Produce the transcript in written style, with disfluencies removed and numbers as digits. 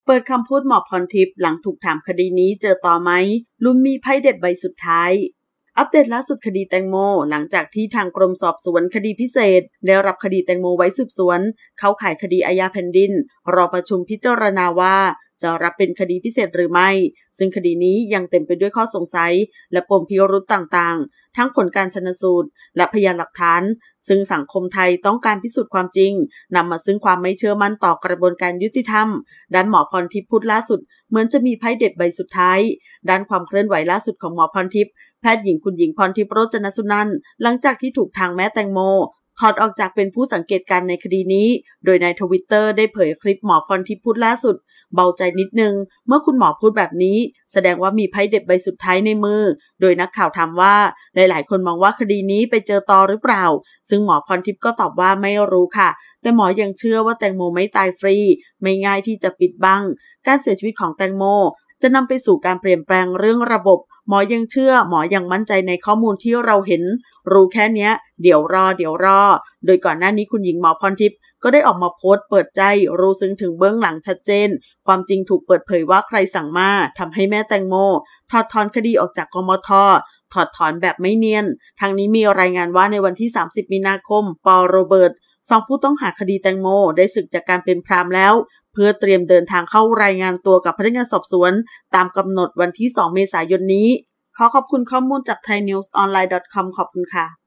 เปิดคำพูดหมอพรทิพย์หลังถูกถามคดีนี้เจอต่อไหมลุ้นมีไพ่เด็ดใบสุดท้ายอัปเดตล่าสุดคดีแตงโมหลังจากที่ทางกรมสอบสวนคดีพิเศษได้รับคดีแตงโมไว้สืบสวนเข้าข่ายคดีอาญาแผ่นดินรอประชุมพิจารณาว่าจะรับเป็นคดีพิเศษหรือไม่ซึ่งคดีนี้ยังเต็มไปด้วยข้อสงสัยและปมพิรุธต่างๆทั้งผลการชันสูตรและพยานหลักฐานซึ่งสังคมไทยต้องการพิสูจน์ความจริงนำมาซึ่งความไม่เชื่อมั่นต่อกระบวนการยุติธรรมด้านหมอพรทิพย์พูดล่าสุดเหมือนจะมีไพ่เด็ดใบสุดท้ายด้านความเคลื่อนไหวล่าสุดของหมอพรทิพย์แพทย์หญิงคุณหญิงพรทิพย์โรจนสุนันท์หลังจากที่ถูกทางแม่แตงโมถอดออกจากเป็นผู้สังเกตการณ์ในคดีนี้โดยในTwitterได้เผยคลิปหมอพรทิพย์พูดล่าสุดเบาใจนิดนึงเมื่อคุณหมอพูดแบบนี้แสดงว่ามีไพ่เด็ดใบสุดท้ายในมือโดยนักข่าวถามว่าหลายๆคนมองว่าคดีนี้ไปเจอตอหรือเปล่าซึ่งหมอพรทิพย์ก็ตอบว่าไม่รู้ค่ะแต่หมอยังเชื่อว่าแตงโมไม่ตายฟรีไม่ง่ายที่จะปิดบังการเสียชีวิตของแตงโมจะนำไปสู่การเปลี่ยนแปลงเรื่องระบบหมอยังเชื่อหมอยังมั่นใจในข้อมูลที่เราเห็นรู้แค่เนี้ยเดี๋ยวรอโดยก่อนหน้านี้คุณหญิงหมอพรทิพย์ก็ได้ออกมาโพสต์เปิดใจรู้ซึ้งถึงเบื้องหลังชัดเจนความจริงถูกเปิดเผยว่าใครสั่งมาทำให้แม่แตงโมถอดถอนคดีออกจากกมธ.ถอดถอนแบบไม่เนียนทางนี้มีรายงานว่าในวันที่30 มีนาคมป.โรเบิร์ต2 ผู้ต้องหาคดีแตงโมได้สึกจากการเป็นพราหมณ์แล้วเพื่อเตรียมเดินทางเข้ารายงานตัวกับพนักงานสอบสวนตามกำหนดวันที่2 เมษายนนี้ขอขอบคุณข้อมูลจาก thainewsonline.com ขอบคุณค่ะ